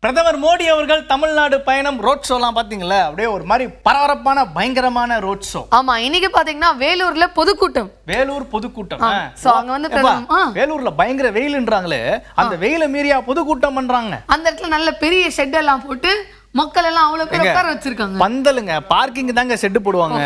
பிரதமர் மோடி அவர்கள் தமிழ்நாடு பயணம் ரோட் ஷோலாம் பாத்தீங்களா? அப்படியே ஒரு மாதிரி பரபரப்பான பயங்கரமான ரோட் ஷோ. ஆமா, இன்னைக்கு பாத்தீங்கன்னா வேலூர்ல பொதுக்கூட்டம். வேலூர் பொதுக்கூட்டம். சோ அங்க வந்து வேலூர்ல பயங்கர வெயில்ன்றாங்களே, அந்த வெயில மீறியா பொதுக்கூட்டம் பண்றாங்க. அந்த இடத்துல நல்ல பெரிய ஷெட் எல்லாம் போட்டு மக்கள் எல்லாம் அவ்வளவு பேர் உட்கார வச்சிருக்காங்க. பந்தலுங்க, பார்க்கிங் தாங்க ஷெட் போடுவாங்க.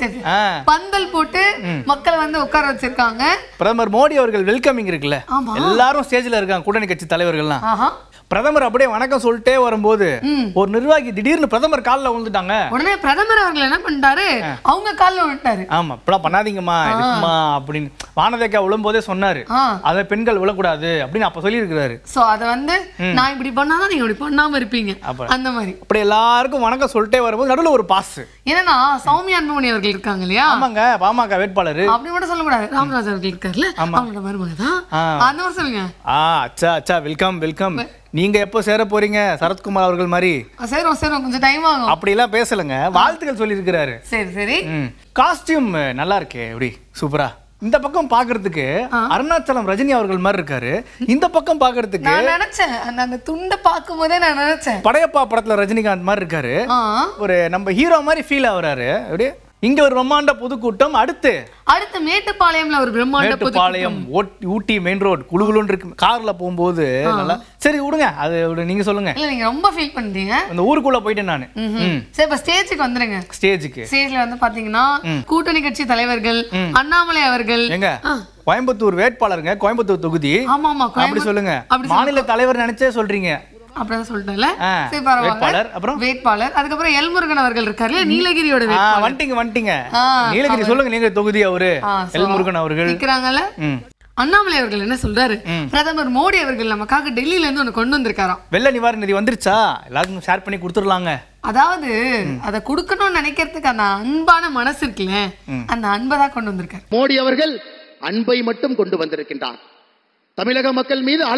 பந்தல் போட்டு மக்களை வந்து உட்கார வச்சிருக்காங்க. பிரதமர் மோடி அவர்கள் வெல்கமிங் இருக்குல்ல, எல்லாரும் ஸ்டேஜ்ல இருக்காங்க, கூட்டணி கட்சி தலைவர்கள்லாம். பிரதமர் அப்படியே வணக்கம் சொல்லிட்டே வரும்போது ஒரு நிர்வாகி திடீர்னு பிரதமர் கால்ல விழுந்துட்டாங்க. உடனே பிரதமர் அவர்கள் என்ன பண்ணிட்டாரு, அவங்க கால்ல விழுந்தாரு. ஆமா, இப்பலாம் பண்ணாதீங்கம்மா இதுமா அப்படின்னு வானதேக்கா விழும்போதே சொன்னாரு. அத பெண்கள் விழக்கூடாது அப்படின்னு அப்ப சொல்லி இருக்கிறாரு. சோ அத வந்து நான் இப்படி பண்ணாதான் நீங்க இப்படி பண்ணாம இருப்பீங்க அந்த மாதிரி. அப்படி எல்லாருக்கும் வணக்கம் சொல்லிட்டே வரும்போது நடுவுல ஒரு பாஸ். ஏன்னா சௌமியா அன்புமணி அவர்கள் இருக்காங்க இல்லையா? ஆமாங்க, பாமக வேட்பாளர். அப்படி மட்டும் சொல்லக்கூடாது, ராமராஜ் அவர்கள் இருக்காருல்ல, அவங்களோட மருமக தான். அந்த மாதிரி சொல்லுங்க. அச்சா அச்சா, வெல்கம் வெல்கம். நீங்க எப்போ சேர போறீங்க சரத்குமார் அவர்கள் மாதிரி? சேரும் சேரும், கொஞ்சம் டைம் ஆகும். அப்படி எல்லாம் பேசலங்க, வாழ்த்துக்கள் சொல்லி இருக்கிறாரு. சரி சரி. காஸ்டியூம் நல்லா இருக்கே, எப்படி சூப்பரா. இந்த பக்கம் பாக்குறதுக்கு அருணாச்சலம் ரஜினி அவர்கள் மாதிரி இருக்காரு, இந்த பக்கம் பாக்குறதுக்கு நான் நினைச்சேன், அந்த துண்டை பார்க்கும் போதே நான் நினைச்சேன் படையப்பா படத்துல ரஜினிகாந்த் மாதிரி இருக்காரு. ஒரு நம்ம ஹீரோ மாதிரி ஃபீல் ஆகுறாரு. அப்படியே இங்க ஒரு பிரம்மாண்ட பொதுக்கூட்டம். அடுத்து மேட்டுப்பாளையம்ல ஒரு பிரம்மாண்ட மேட்டுப்பாளையம் ஊட்டி மெயின் ரோட் குளுகுளுன்னு இருக்கு. கார்ல போகும்போது நல்லா. சரி விடுங்க, அது நீங்க சொல்லுங்க. இல்ல நீங்க ரொம்ப ஃபீல் பண்றீங்க. அந்த ஊருக்குள்ள போயிட்டேன் நானு. சரி, இப்ப ஸ்டேஜுக்கு வந்துருங்க. ஸ்டேஜ்ல வந்து பாத்தீங்கன்னா கூட்டணி கட்சி தலைவர்கள் அண்ணாமலை அவர்கள். எங்க கோயம்புத்தூர் வேட்பாளருங்க, கோயம்புத்தூர் தொகுதி. ஆமா ஆமா, அப்படி சொல்லுங்க. மாநில தலைவர் நினைச்சே சொல்றீங்க. அப்படிதான் சொல்லிட்டேன்ல. சரி, பரவாயில்ல. அப்புறம் வேட்பாளர், அதுக்கப்புறம் எல்முருகன் அவர்கள் இருக்காரு, நீலகிரியோட வேட்பாளர். வந்துட்டீங்க நீலகிரி சொல்லுங்க, நீங்க தொகுதி அவரு எல்முருகன் அவர்கள் இருக்கிறாங்கல்ல. அண்ணாமலை அவர்கள் என்ன சொல்றாரு, பிரதமர் மோடி அவர்கள் நமக்காக டெல்லியில இருந்து ஒண்ணு கொண்டு வந்திருக்காராம். வெள்ள நிவாரண நிதி வந்துருச்சா, எல்லாருக்கும் ஷேர் பண்ணி கொடுத்துடலாங்க. அதாவது அதை கொடுக்கணும்னு நினைக்கிறதுக்கு அந்த அன்பான மனசு இருக்குல்ல, அந்த அன்பை தான் கொண்டு வந்திருக்காரு. மோடி அவர்கள் அன்பை மட்டும் கொண்டு வந்திருக்கின்றார். தமிழக மக்கள் மீது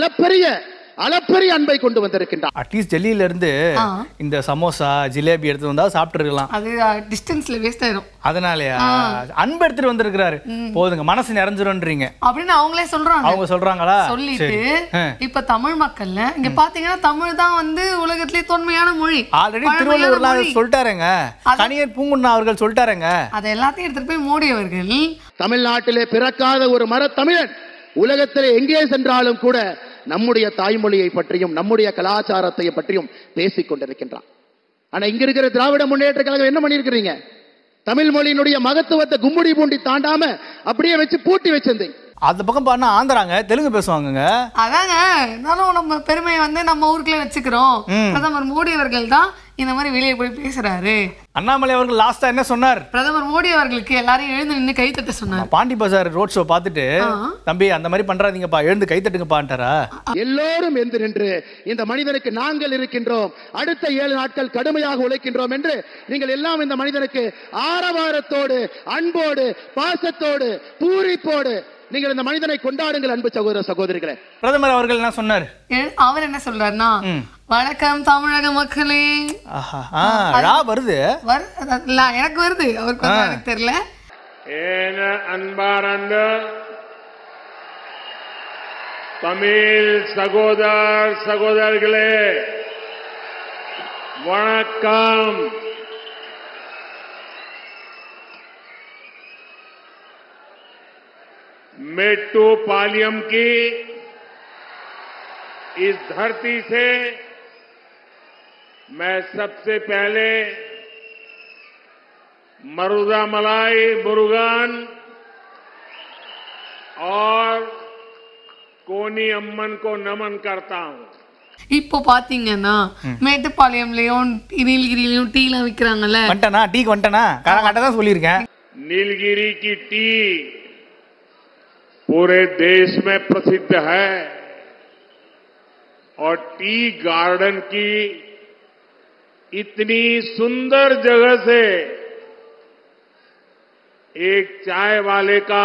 அளப்பரிய அன்பை கொண்டு வந்திருக்கின்றார். அட்லீஸ்ட் டெல்லியில இருந்து இந்த சமோசா ஜிலேபி எடுத்து வந்தா சாப்பிட்டு இருக்கலாம். அது டிஸ்டன்ஸ்ல வேஸ்ட் ஆயிரும். அதனாலயா அன்பு எடுத்துட்டு வந்திருக்காரு. போதுங்க, மனசு நிறைஞ்சிரும்ன்றீங்க அப்படின்னு அவங்களே சொல்றாங்க. அவங்க சொல்றாங்களா? சொல்லிட்டு இப்ப தமிழ் மக்கள்ல இங்க பாத்தீங்கன்னா தமிழ் தான் வந்து உலகத்திலே தொன்மையான மொழி. ஆல்ரெடி திருவள்ளுவர்ல சொல்லிட்டாருங்க, கணியர் பூங்குன்னா அவர்கள் சொல்லிட்டாருங்க. அதை எல்லாத்தையும் எடுத்துட்டு போய் மோடி அவர்கள் தமிழ்நாட்டிலே பிறக்காத ஒரு மரத்தமிழன் உலகத்திலே எங்கே சென்றாலும் கூட நம்முடைய தாய்மொழியை பற்றியும் நம்முடைய கலாச்சாரத்தை பற்றியும் பேசிக் கொண்டிருக்கின்றான். ஆனா இங்க இருக்கிற திராவிட முன்னேற்ற கழகம் என்ன பண்ணிருக்கிறீங்க? தமிழ் மொழியினுடைய மகத்துவத்தை கும்முடி பூண்டி தாண்டாம அப்படியே வச்சு பூட்டி வச்சிருந்தீங்க. அந்த பக்கம் பாருனா ஆந்திராங்க, தெலுங்கு பேசுவாங்க. அதாங்க, இருந்தாலும் நம்ம பெருமையை வந்து நம்ம ஊருக்குள்ளே வச்சுக்கிறோம். பிரதமர் மோடி அவர்கள் தான் இந்த மாதிரி வெளியே போய் பேசுறாரு. அண்ணாமலை அவர்கள் லாஸ்டா என்ன சொன்னார்? பிரதமர் மோடி அவர்களுக்கு எல்லாரையும் எழுந்து நின்று கைத்தட்ட சொன்னார். பாண்டி பஜார் ரோட் ஷோ பார்த்துட்டு, தம்பி அந்த மாதிரி பண்றாதீங்கப்பா, எழுந்து கைத்தட்டுங்கப்பான்ட்டாரா? எல்லோரும் எழுந்து நின்று இந்த மனிதனுக்கு நாங்கள் இருக்கின்றோம், அடுத்த 7 நாட்கள் கடுமையாக உழைக்கின்றோம் என்று நீங்கள் எல்லாம் இந்த மனிதனுக்கு ஆரவாரத்தோடு அன்போடு பாசத்தோடு பூரிப்போடு நீங்கள் இந்த மனிதனை கொண்டாடுங்கள். அன்பு சகோதர சகோதரிகளே, பிரதமர் அவர்கள் என்ன சொன்னார்? அவர் என்ன சொல்றாருன்னா, வணக்கம் தமிழக மக்களே. வருது, எனக்கு வருது, அவருக்கு எனக்கு தெரியல. அன்பார்ந்த தமிழ் சகோதர சகோதரிகளே வணக்கம். मेट्टुपालयम की इस धरती से मैं सबसे पहले मरुदामलाई मुरुगन और कोनी अम्मन को नमन करता हूं. இப்போ பாத்தீங்கன்னா மேட்டுப்பாளையம்லயும் நீலகிரியிலயும் டீ எல்லாம் விக்கிறாங்கல்ல. வந்துட்டனா டீக்கு வந்துட்டனா காரகாட்ட தான் சொல்லியிருக்கேன். नीलगिरी की टी पूरे देश में प्रसिद्ध है और टी गार्डन की इतनी सुंदर जगह से एक चाय वाले का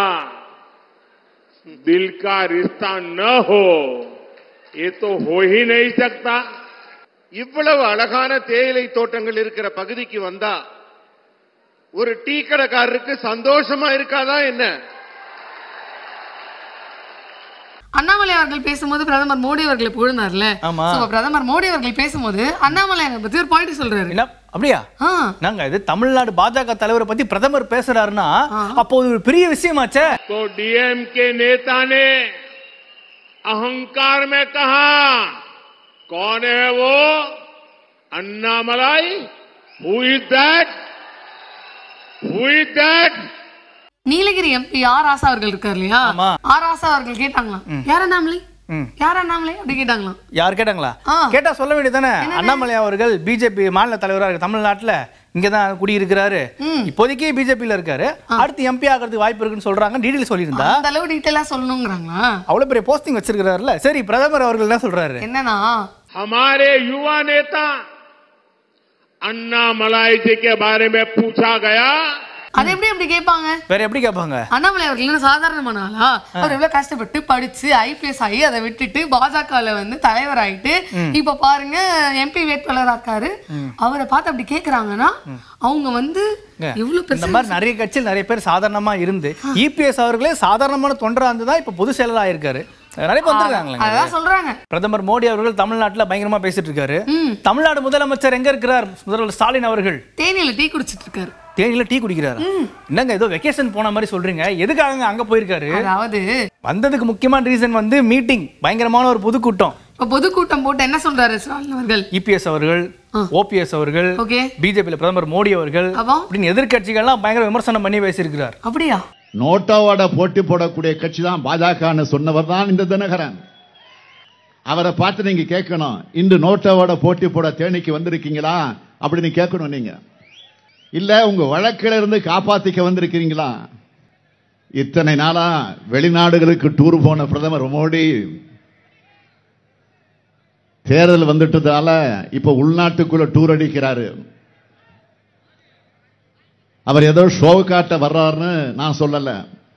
दिल का रिश्ता न हो, ये तो हो ही नहीं सकता. இவ்வளவு அழகான தேயிலை தோட்டங்கள் இருக்கிற பகுதிக்கு வந்தா ஒரு டீ கடைக்காரருக்கு சந்தோஷமா இருக்காதா என்ன? அண்ணாமலை அவர்கள் பேசும்போது பிரதமர் மோடி அவர்களை புகழ்ந்தார்ல. பிரதமர் மோடி அவர்கள் பேசும்போது அண்ணாமலை பத்தி ஒரு பாயிண்ட் சொல்றாரு. என்ன அப்படியா? நாங்க இது தமிழ்நாடு பாஜக தலைவரை பத்தி பிரதமர் பேசுறாருன்னா அப்போ ஒரு பெரிய விஷயமாச்சே. तो डीएमके नेता ने अहंकार में कहा, कौन है वो? Annamalai? Who is that? Who is that? Nilgiris MP ஆர் ஆசா அவர்கள் இருக்காரு இல்லையா, ஆர் ஆசா அவர்கள் கேட்டாங்களாம், யார் அண்ணாமலை யார் அண்ணாமலை அப்படி கேட்டாங்களாம். யார் கேட்டாங்களா? கேட்டா சொல்ல வேண்டியதானே. அண்ணாமலை அவர்கள் பிஜேபி மாநில தலைவராக இருக்கு தமிழ்நாட்டுல, இங்கதான் குடியிருக்கிறாரு, இப்போதைக்கு பிஜேபியில இருக்காரு, அடுத்து எம்பி ஆகிறதுக்கு வாய்ப்பு இருக்குன்னு சொல்றாங்க. டீடைல் சொல்லியிருந்தா அந்த அளவு டீடைலா சொல்லணுங்கிறாங்களா? அவ்வளவு பெரிய போஸ்டிங் வச்சிருக்காருல்ல. சரி, பிரதமர் அவர்கள் என்ன சொல்றாரு? என்னன்னா, हमारे युवा नेता अन्नामलाई जी के बारे में पूछा गया. அது எப்படி அப்படி கேட்பாங்க? வேற எப்படி கேட்பாங்க? அண்ணாமலை அவர்கள் சாதாரணமான ஆளா? அவர் எவ்வளவு கஷ்டப்பட்டு படிச்சு ஐபிஎஸ் ஆகி அதை விட்டுட்டு பாஜகல வந்து தலைவர் ஆயிட்டு இப்ப பாருங்க எம்பி வேட்பாளரா இருக்காரு. அவரை பார்த்து அப்படி கேக்குறாங்கன்னா அவங்க வந்து இந்த மாதிரி நிறைய கட்சியில் நிறைய பேர் சாதாரணமா இருந்து இபிஎஸ் அவர்களே சாதாரணமான தொண்டரா இருந்துதான் இப்ப பொதுச் செயலரா இருக்காரு. நிறைய பேர் சொல்றாங்க. பிரதமர் மோடி அவர்கள் தமிழ்நாட்டுல பயங்கரமா பேசிட்டு இருக்காரு. தமிழ்நாடு முதலமைச்சர் எங்க இருக்கிறார்? முதல்வர் ஸ்டாலின் அவர்கள் தேனியில டீ குடிச்சிட்டு இருக்காரு. தேனியில டீ குடிக்கிறாரு. என்னங்க ஏதோ வெக்கேஷன் போன மாதிரி சொல்றீங்க? எதுக்காக அங்க போயிருக்காரு? அதாவது வந்ததுக்கு முக்கியமான ரீசன் வந்து மீட்டிங், பயங்கரமான ஒரு பொதுக்கூட்டம். பொதுக்கூட்டம் போட்டு என்ன சொல்றாரு ஸ்டாலின் அவர்கள்? இபிஎஸ் அவர்கள், ஓபிஎஸ் அவர்கள், பிஜேபியில பிரதமர் மோடி அவர்கள் அப்படின்னு எதிர்கட்சிகள்லாம் பயங்கர விமர்சனம் பண்ணி பேசியிருக்கிறார். அப்படியா? நோட்டாவோட போட்டி போடக்கூடிய கட்சி தான் பாஜக சொன்னவர் தான் இந்த தினகரன். அவரை பார்த்து நீங்க கேட்கணும், இன்று நோட்டாவோட போட்டி போட தேனிக்கு வந்திருக்கீங்களா அப்படின்னு கேட்கணும். நீங்க இல்ல உங்க வழக்கில இருந்து காப்பாத்திக்க வந்திருக்கீங்களா? இத்தனை நாளா வெளிநாடுகளுக்கு டூர் போன பிரதமர் மோடி தேர்தல் வந்துட்டதால இப்ப உள்நாட்டுக்குள்ள டூர் அடிக்கிறாரு. அவர் ஏதோ ஷோ காட்ட வர்றாருன்னு நான் சொல்லல,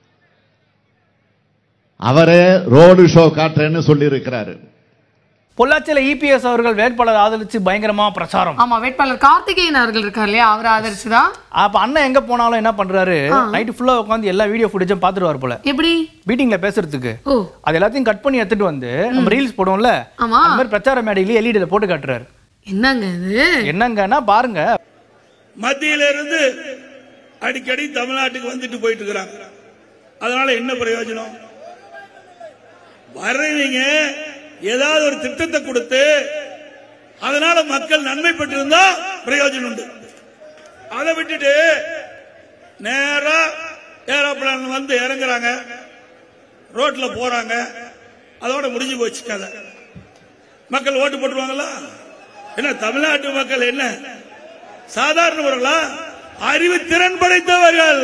அவரே ரோடு ஷோ காட்டுறேன்னு சொல்லி இருக்கிறாரு. பொள்ளாச்சியில இபிஎஸ் அவர்கள் வேட்பாளர் ஆதரிச்சு பயங்கரமா பிரச்சாரம். ஆமா, வேட்பாளர் கார்த்திகேயன் அவர்கள் இருக்கார் இல்லையா, அவரை ஆதரிச்சுதான். அப்ப அண்ணன் எங்க போனாலும் என்ன பண்றாரு, நைட் ஃபுல்லா உட்காந்து எல்லா வீடியோ ஃபுட்டேஜும் பாத்துட்டு போல. எப்படி மீட்டிங்ல பேசுறதுக்கு அது எல்லாத்தையும் கட் பண்ணி எடுத்துட்டு வந்து நம்ம ரீல்ஸ் போடுவோம்ல, அந்த மாதிரி பிரச்சார மேடையில எல்இடில போட்டு காட்டுறாரு. என்னங்க இது? என்னங்கன்னா பாருங்க, மத்தியில இருந்து அடிக்கடி தமிழ்நாட்டுக்கு வந்துட்டு போயிட்டு இருக்கிறாங்க. அதனால என்ன பிரயோஜனம்? வர்றவங்க ஏதாவது ஒரு திட்டத்தை கொடுத்து அதனால மக்கள் நன்மை பெற்றிருந்தா பிரயோஜனம் உண்டு. அதை விட்டுட்டு நேரா ஏரோப்ளேன் வந்து இறங்குறாங்க, ரோட்ல போறாங்க, அதோட முடிஞ்சு போச்சு கதை. மக்கள் ஓட்டு போட்டுருவாங்களா? என்ன தமிழ்நாட்டு மக்கள் என்ன சாதாரணவர்களா? அறிவு திறன் படைத்தவர்கள்.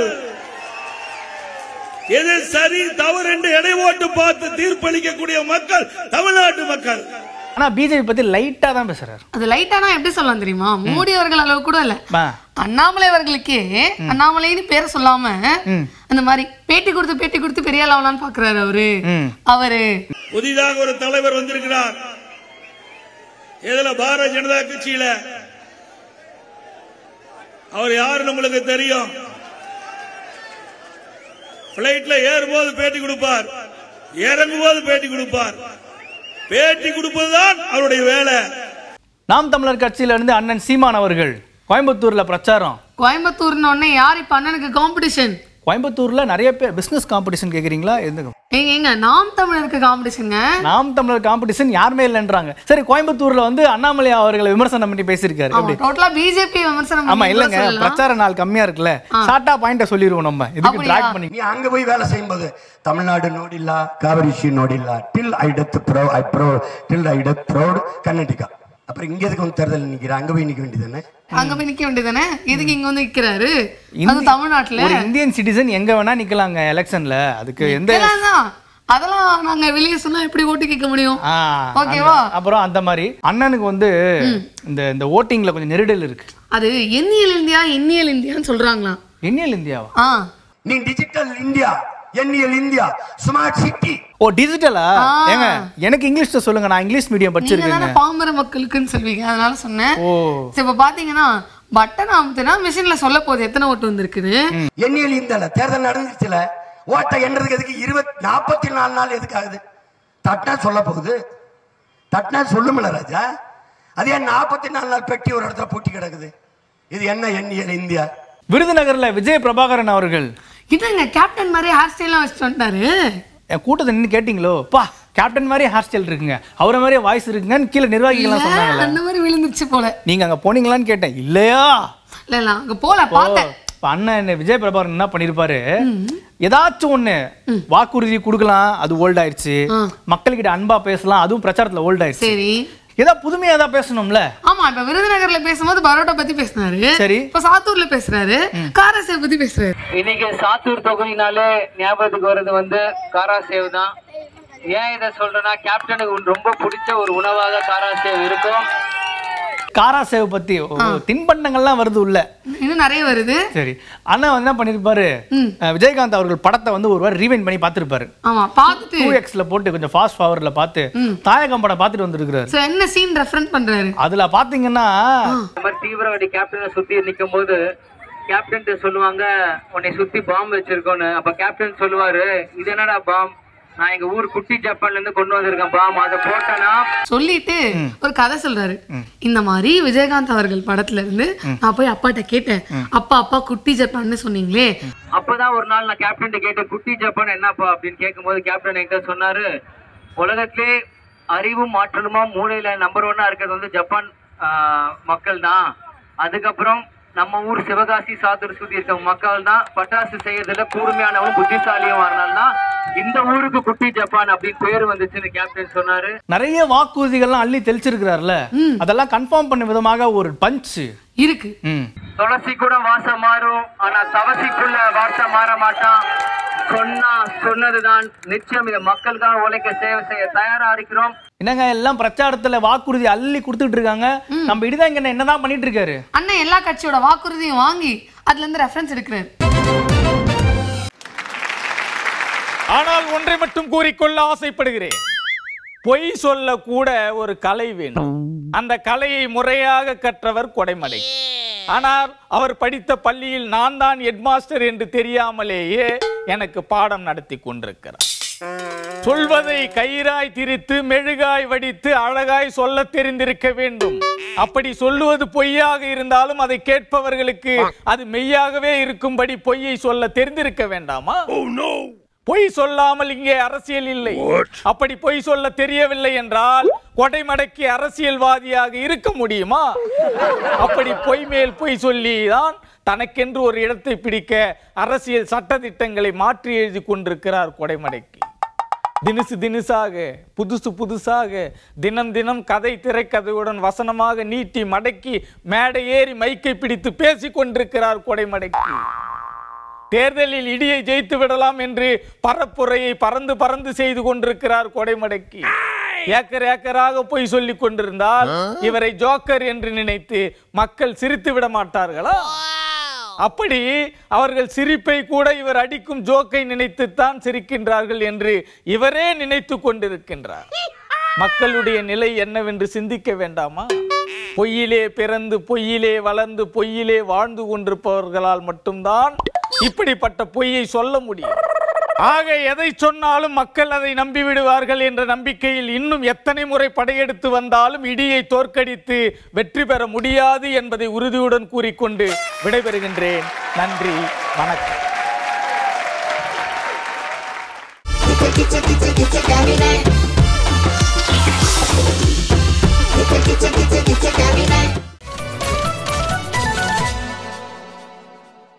எது சரி தவறு என்று எடை ஓட்டு பார்த்து தீர்ப்பளிக்கக்கூடிய மக்கள் தமிழ்நாட்டு மக்கள். ஆனா பிஜேபி பத்தி லைட்டா தான் பேசுறாரு. அது லைட்டானா எப்படி சொல்லலாம் தெரியுமா? மோடி அவர்கள் அளவு கூட இல்ல, அண்ணாமலை அவர்களுக்கே அண்ணாமலைன்னு பேரை சொல்லாம அந்த மாதிரி பேட்டி கொடுத்து பெரிய ஆளாவலான்னு பாக்குறாரு அவரு. புதிதாக ஒரு தலைவர் வந்திருக்கிறார். இதுல பாரதிய ஜனதா கட்சியில அவர் யாருன்னு உங்களுக்கு தெரியும். பிளைட்ல ஏறும்போது பேட்டி கொடுப்பார், இறங்கும்போது பேட்டி கொடுப்பார். பேட்டி கொடுப்பதுதான் அவருடைய வேலை. நாம் தமிழர் கட்சியில இருந்து அண்ணன் சீமான் அவர்கள் கோயம்புத்தூர்ல பிரச்சாரம். கோயம்புத்தூர்னு ஒண்ணே யார் இப்ப அண்ணனுக்கு காம்படிஷன்? கோயம்புத்தூர்ல நிறைய பேர் பிசினஸ் காம்படிஷன் கேக்குறீங்களா? எங்க நாம் தமிழருக்கு காம்படிஷன்? நாம் தமிழர் காம்படிஷன் யாருமே இல்லைன்றாங்க. சரி, கோயம்புத்தூர்ல வந்து அண்ணாமலை அவர்களை விமர்சனம் பண்ணி பேசியிருக்காரு. டோட்டலா பிஜேபி விமர்சனம். ஆமா, இல்லங்க பிரச்சார நாள் கம்மியா இருக்குல்ல, ஷார்ட்டா பாயிண்ட சொல்லிடுவோம் நம்ம. இதுக்கு டிராக் பண்ணி நீ அங்க போய் வேலை செய்யும்போது தமிழ்நாடு நோடில்ல, காவிரி நோடில்ல, till I death bro I bro till I death proud Karnataka. அப்புறம் இங்க எதுக்கு வந்து தேர்தல் நிக்கிற? அங்க போய் நிக்க வேண்டியதானே? அங்க போய் நிக்க வேண்டியதானே? இதுக்கு இங்க வந்து நிக்கிறாரு. அது தமிழ்நாட்டுல ஒரு இந்தியன் சிட்டிசன் எங்க வேணா நிக்கலாங்க எலெக்ஷன்ல. அதுக்கு எந்த அதெல்லாம் நாங்க வெளியே சொன்னா எப்படி ஓட்டு கேட்க முடியும்? ஓகேவா? அப்புறம் அந்த மாதிரி அண்ணனுக்கு வந்து இந்த ஓட்டிங்ல கொஞ்சம் நெருடல் இருக்கு. அது எண்ணியல் இந்தியான்னு சொல்றாங்களா? எண்ணியல் இந்தியாவா? நீ டிஜிட்டல் இந்தியா, எண்ணியல் இந்தியா, ஸ்மார்ட் சிட்டி. ஓ, டிஜிட்டலா? ஏங்க எனக்கு இங்கிலீஷ்ல சொல்லுங்க, நான் இங்கிலீஷ் மீடியம் படிச்சிருக்கேன். பாமர மக்களுக்குன்னு சொல்வீங்க, அதனால சொன்னேன். இப்ப பாத்தீங்கன்னா பட்டன் அமுத்துனா மிஷின்ல சொல்ல போகுது எத்தனை ஓட்டு வந்திருக்குன்னு. எண்ணியல் இந்தியால தேர்தல் நடந்துச்சுல, ஓட்டை எண்றதுக்கு எதுக்கு 44 நாள் எதுக்கு ஆகுது? தட்டினா சொல்ல போகுது, தட்டினா சொல்லுமில்ல ராஜா. அது ஏன் 44 நாள் பெட்டி ஒரு இடத்துல பூட்டி கிடக்குது? இது என்ன எண்ணியல் இந்தியா? விருதுநகர்ல விஜய பிரபாகரன் அவர்கள் என்னங்க கேப்டன் மாதிரி ஹேர் ஸ்டைல்லாம் வச்சுட்டு வந்துட்டாரு. என் கூட்டத்தை நின்று கேட்டீங்களோ, பா கேப்டன் மாதிரி ஹேர் ஸ்டைல் இருக்குங்க, அவரை மாதிரியே வாய்ஸ் இருக்குங்கன்னு கீழே நிர்வாகிகள்லாம் சொன்னாங்க. அந்த மாதிரி விழுந்துச்சு போல. நீங்க அங்க போனீங்களான்னு கேட்டேன். இல்லையா? இல்ல அங்க போல பார்த்தேன். அண்ணன் விஜய் பிரபாகரன் என்ன பண்ணிருப்பாரு, ஏதாச்சும் ஒண்ணு வாக்குறுதி கொடுக்கலாம், அது ஓல்ட் ஆயிடுச்சு. மக்கள்கிட்ட அன்பா பேசலாம், அதுவும் பிரச்சாரத்துல ஓல்ட் ஆயிடுச்சு. சரி, ஏதாவது புதுமையா ஏதாவது பேசணும்ல. ஆமா, இப்ப விருதுநகர்ல பேசும்போது பரோட்டா பத்தி பேசினாரு. சரி, இப்ப சாத்தூர்ல பேசுறாரு, காராசேவ் பத்தி பேசுறாரு. இன்னைக்கு சாத்தூர் தொகுதினாலே ஞாபகத்துக்கு வருது காராசேவ் தான். ஏன் இதை சொல்றேன்னா, கேப்டனுக்கு ரொம்ப பிடிச்ச ஒரு உணவாக காராசேவ் இருக்கும். காராசேவ் பத்தி தின்பண்டங்கள்லாம் வருது உள்ள, இன்னும் நிறைய வருது. சரி, அண்ணா என்ன பண்ணிருப்பாரு, விஜயகாந்த் அவர்கள் படத்தை ஒரு வாரம் ரீவைண்ட் பண்ணி பார்த்திருப்பாரு. ஆமா, பார்த்துட்டு 2xல போட்டு கொஞ்சம் ஃபாஸ்ட் ஃபார்வர்ட்ல பார்த்து தாயகம் படம் பார்த்துட்டு வந்திருக்காரு. சோ என்ன சீன் ரெஃபரன்ஸ் பண்றாரு அதுல பாத்தீங்கன்னா, இந்த மாதிரி தீவிரவாதி கேப்டனை சுத்தி நிக்கும் போது கேப்டன் சொல்லுவாங்க, உன்னை சுத்தி பாம்பு வச்சிருக்கோன்னு. அப்ப கேப்டன் சொல்லுவாரு, இது என்னடா பாம், நான் எங்க ஊர் குட்டி ஜப்பான்ல இருந்து கொண்டு வந்திருக்கேன் பாம், அதை போட்டனா சொல்லிட்டு ஒரு கதை சொல்றாரு. இந்த மாதிரி விஜயகாந்த் அவர்கள் படத்துல இருந்து நான் போய் அப்பாட்ட கேட்டேன், அப்பா குட்டி ஜப்பான்னு சொன்னீங்களே. அப்பதான் ஒரு நாள் நான் கேப்டன் கேட்டேன், குட்டி ஜப்பான் என்னப்பா அப்படின்னு கேட்கும்போது கேப்டன் எங்க சொன்னாரு, உலகத்திலே அறிவும் ஆற்றலுமா மூளையில நம்பர் 1 இருக்கிறது ஜப்பான் மக்கள் தான். அதுக்கப்புறம் நம்ம ஊர் சிவகாசி சாத்தூர் சுத்தி இருக்க மக்கள் தான் பட்டாசு செய்யறதுல கூர்மையானவன் புத்திசாலியும் வரனால்தான் இந்த ஊருக்கு குட்டி ஜப்பான் அப்படின்னு பேர் வந்துச்சுன்னு கேப்டன் சொன்னாரு. நிறைய வாக்குறுதிகள்லாம் அள்ளி தெளிச்சிருக்கிறார்ல, அதெல்லாம் கன்ஃபார்ம் பண்ண விதமாக ஒரு பஞ்ச் இருக்கு. துளசி கூட வாசம் மாறும், ஆனா தவசிக்குள்ள வாசம் மாற மாட்டான். சொன்னதுதான் நிச்சயம். இந்த மக்களுக்காக உழைக்க சேவை செய்ய தயாரா இருக்கிறோம். என்னங்க எல்லாம் பிரச்சாரத்துல வாக்குறுதி அள்ளி கொடுத்துட்டு இருக்காங்க, நம்ம இடிதான் என்னதான் பண்ணிட்டு இருக்காரு. அண்ணன் எல்லா கட்சியோட வாக்குறுதியும் வாங்கி அதுல இருந்து ரெஃபரன்ஸ் எடுக்கிறாரு. ஆனால் ஒன்றை மட்டும் கூறிக்கொள்ள ஆசைப்படுகிறேன், பொய் சொல்ல கூட ஒரு கலை வேணும். அந்த கலையை முறையாக கற்றவர் கொடைமடை. ஆனால் அவர் படித்த பள்ளியில் நான் தான் ஹெட்மாஸ்டர் என்று தெரியாமலேயே எனக்கு பாடம் நடத்தி கொண்டிருக்கிறார். சொல்வதை கயிறாய் திரித்து மெழுகாய் வடித்து அழகாய் சொல்ல தெரிந்திருக்க வேண்டும். அப்படி சொல்லுவது பொய்யாக இருந்தாலும் அதை கேட்பவர்களுக்கு அது மெய்யாகவே இருக்கும்படி பொய்யை சொல்ல தெரிந்திருக்க வேண்டாமா? பொய் சொல்லாமல் இங்கே அரசியல் இல்லை. அப்படி பொய் சொல்ல தெரியவில்லை என்றால் கொடைமடைக்கு அரசியல்வாதியாக இருக்க முடியுமா? அப்படி பொய் மேல் பொய் சொல்லிதான் தனக்கென்று ஒரு இடத்தை பிடிக்க அரசியல் சட்டதிட்டங்களை மாற்றி எழுதி கொண்டிருக்கிறார் கொடைமடைக்கு. தினுசாக புதுசாக தினம் கதை திரைக்கதையுடன் வசனமாக நீட்டி மடக்கி மேடை ஏறி மைக்கை பிடித்து பேசிக் கொண்டிருக்கிறார் கொடைமடைக்கு. தேர்தலில் இடியை ஜெயித்து விடலாம் என்று பரப்புரையை பறந்து செய்து கொண்டிருக்கிறார் கொடைமடைக்கு. ஏக்கராக போய் சொல்லிக் கொண்டிருந்தால் இவரை ஜோக்கர் என்று நினைத்து மக்கள் சிரித்து விட மாட்டார்களா? அப்படி அவர்கள் சிரிப்பை கூட இவர் அடிக்கும் ஜோக்கை நினைத்துத்தான் சிரிக்கின்றார்கள் என்று இவரே நினைத்து கொண்டிருக்கின்றார். மக்களுடைய நிலை என்னவென்று சிந்திக்க வேண்டாமா? பொய்யிலே பிறந்து பொய்யிலே வளர்ந்து பொய்யிலே வாழ்ந்து கொண்டிருப்பவர்களால் மட்டும்தான் இப்படிப்பட்ட பொய்யை சொல்ல முடியும். ஆக எதை சொன்னாலும் மக்கள் அதை நம்பிவிடுவார்கள் என்ற நம்பிக்கையில் இன்னும் எத்தனை முறை படையெடுத்து வந்தாலும் இடியை தோற்கடித்து வெற்றி பெற முடியாது என்பதை உறுதியுடன் கூறிக்கொண்டு விடைபெறுகின்றேன். நன்றி, வணக்கம்.